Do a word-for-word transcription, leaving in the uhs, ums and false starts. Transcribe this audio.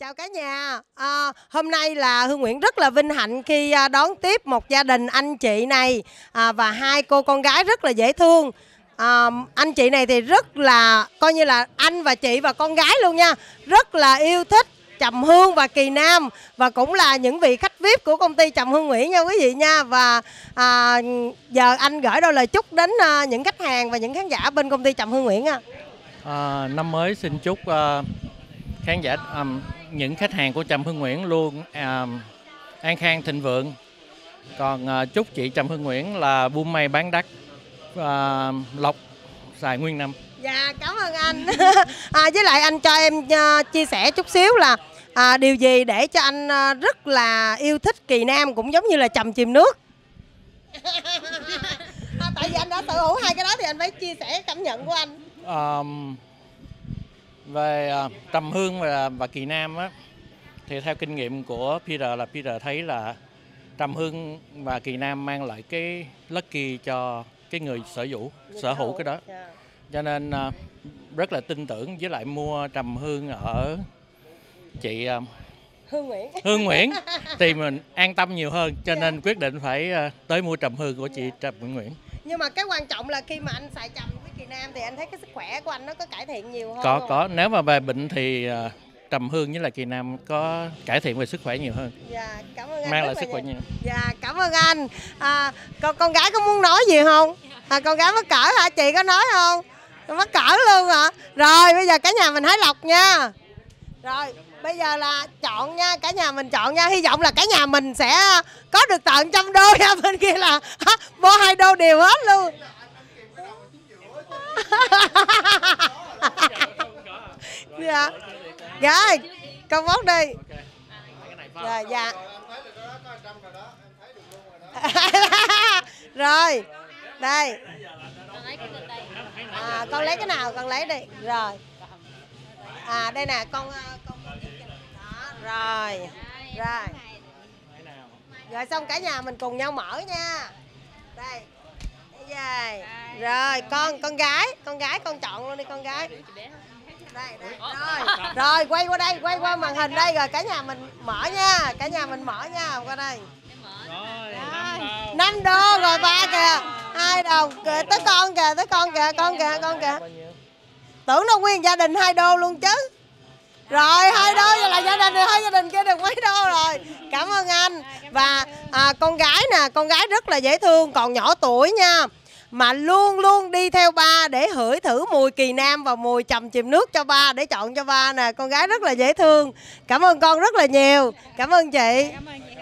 Chào cả nhà. À, hôm nay là Hương Nguyễn rất là vinh hạnh khi đón tiếp một gia đình anh chị này à, và hai cô con gái rất là dễ thương. À, anh chị này thì rất là coi như là anh và chị và con gái luôn nha, rất là yêu thích Trầm Hương và Kỳ Nam và cũng là những vị khách vi ai pi của công ty Trầm Hương Nguyễn nha quý vị nha. Và à, giờ anh gửi đôi lời chúc đến à, những khách hàng và những khán giả bên công ty Trầm Hương Nguyễn nha. À, năm mới xin chúc uh, khán giả um, những khách hàng của Trầm Hương Nguyễn luôn uh, an khang thịnh vượng. Còn uh, chúc chị Trầm Hương Nguyễn là buôn may bán đắt, uh, lộc xài nguyên năm. Dạ cảm ơn anh. À, với lại anh cho em uh, chia sẻ chút xíu là à, điều gì để cho anh uh, rất là yêu thích Kỳ Nam cũng giống như là Trầm chìm nước. À, tại vì anh đã sở hữu hai cái đó thì anh phải chia sẻ cảm nhận của anh. Um, về uh, Trầm Hương và, và Kỳ Nam á, thì theo kinh nghiệm của Peter là Peter thấy là Trầm Hương và Kỳ Nam mang lại cái lucky cho cái người sở hữu sở hữu cái đó, cho nên uh, rất là tin tưởng, với lại mua Trầm Hương ở chị uh, Hương Nguyễn Hương Nguyễn thì mình an tâm nhiều hơn, cho nên quyết định phải uh, tới mua Trầm Hương của chị Trầm Nguyễn. Nhưng mà cái quan trọng là khi mà anh xài Trầm với Kỳ Nam thì anh thấy cái sức khỏe của anh nó có cải thiện nhiều hơn có không? có nếu mà về bệnh thì uh, Trầm Hương với lại Kỳ Nam có cải thiện về sức khỏe nhiều hơn. Dạ cảm ơn anh. Mang lại sức khỏe nhiều. Dạ cảm ơn anh. À, con con gái có muốn nói gì không? À, con gái mắc cỡ hả? Chị có nói không? Mắc cỡ luôn hả? Rồi bây giờ cả nhà mình hái lộc nha. Rồi bây giờ là chọn nha, cả nhà mình chọn nha. Hy vọng là cả nhà mình sẽ có được tận trăm đô nha. Bên kia là mua hai đô đều hết luôn. Dạ. Rồi con bóc đi. Rồi dạ. Rồi đây. À, con lấy cái nào con lấy đi. Rồi. À đây nè con con đó, rồi. Rồi. Rồi xong cả nhà mình cùng nhau mở nha. Đây. Đây. Rồi con con gái, con gái con chọn luôn đi con gái. Đây, đây. Rồi. Rồi quay qua đây, quay qua màn hình đây rồi cả nhà mình mở nha, cả nhà mình mở nha, qua đây. Rồi, năm đô rồi ba kìa. Hai đồng kìa, tới con kìa, tới con kìa, con kìa, con kìa. Tưởng đâu nguyên gia đình hai đô luôn chứ. Rồi hai đô vậy là gia đình này, hai gia đình kia được mấy đô rồi. Cảm ơn anh. Và à, con gái nè, con gái rất là dễ thương, còn nhỏ tuổi nha, mà luôn luôn đi theo ba để hửi thử mùi Kỳ Nam và mùi Trầm chìm nước cho ba, để chọn cho ba nè. Con gái rất là dễ thương. Cảm ơn con rất là nhiều. Cảm ơn chị.